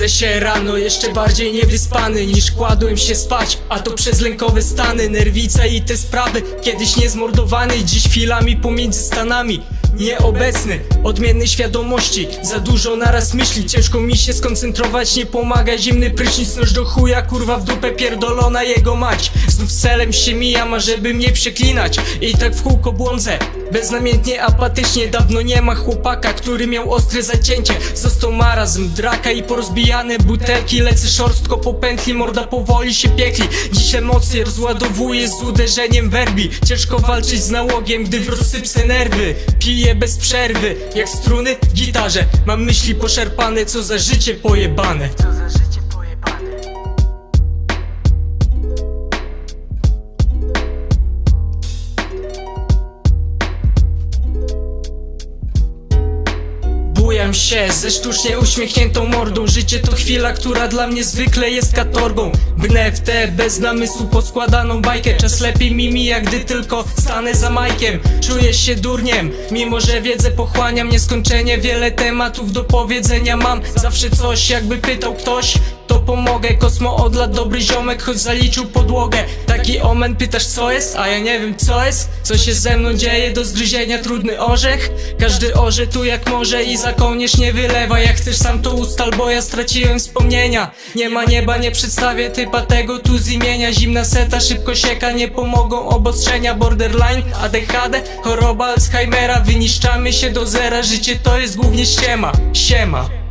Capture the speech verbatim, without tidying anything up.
Budzę się rano jeszcze bardziej niewyspany niż kładłem się spać, a to przez lękowe stany, nerwica i te sprawy. Kiedyś niezmordowany, dziś chwilami pomiędzy stanami. Nieobecny, odmiennej świadomości, za dużo naraz myśli, ciężko mi się skoncentrować, nie pomaga zimny prysznic, noż do chuja, kurwa w dupę pierdolona jego mać. Znów z celem się mijam, ażeby mnie przeklinać, i tak w kółko błądzę, beznamiętnie, apatycznie. Dawno nie ma chłopaka, który miał ostre zacięcie. Został marazm, draka i porozbijane butelki. Lecę szorstko po pętli, morda powoli się piekli. Dziś emocje rozładowuję z uderzeniem werbi. Ciężko walczyć z nałogiem, gdy w rozsypce nerwy. Piję bez przerwy, jak struny w gitarze. Mam myśli poszarpane, co za życie pojebane. Co za życie pojebane. Bujam się ze sztucznie uśmiechniętą mordą. Życie to chwila, która dla mnie zwykle jest katorgą. Brnę w tę bez namysłu poskładaną bajkę. Czas lepiej mi mija, gdy tylko stanę za majkiem. Czuję się durniem, mimo że wiedzę pochłaniam nieskończenie. Wiele tematów do powiedzenia mam, zawsze coś, jakby pytał ktoś, to pomogę. Kosmo od lat dobry ziomek, choć zaliczył podłogę. Taki omen, pytasz co jest, a ja nie wiem co jest. Co się ze mną dzieje, do zgryzienia trudny orzech. Każdy orze tu jak może i za kołnierz nie wylewa. Jak chcesz sam to ustal, bo ja straciłem wspomnienia. Nie ma nieba, nie przedstawię typa tego tu z imienia. Zimna seta, szybko sieka, nie pomogą obostrzenia. Borderline, A D H D, choroba Alzheimera. Wyniszczamy się do zera, życie to jest głównie ściema. Siema.